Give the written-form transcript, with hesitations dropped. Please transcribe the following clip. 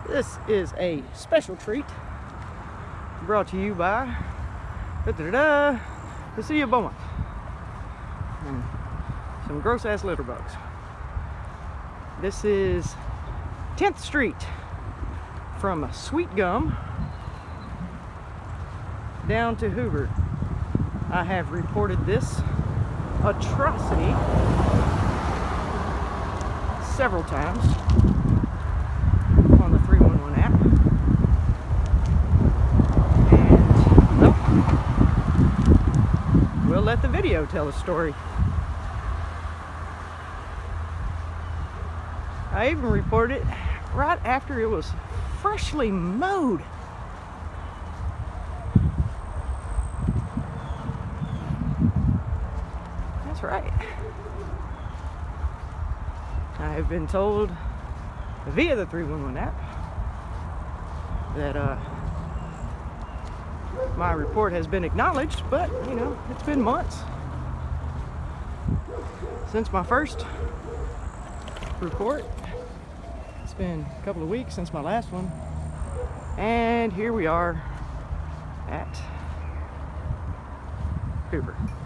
This is a special treat brought to you by the City of Beaumont and some gross ass litter bugs. This is 10th Street from Sweetgum down to Hoover. I have reported this atrocity several times on the 311 app, and well, we'll let the video tell the story. I even reported it right after it was freshly mowed. That's right. I have been told via the 311 app that my report has been acknowledged, but you know, it's been months since my first report. It's been a couple of weeks since my last one, and here we are at Hoover.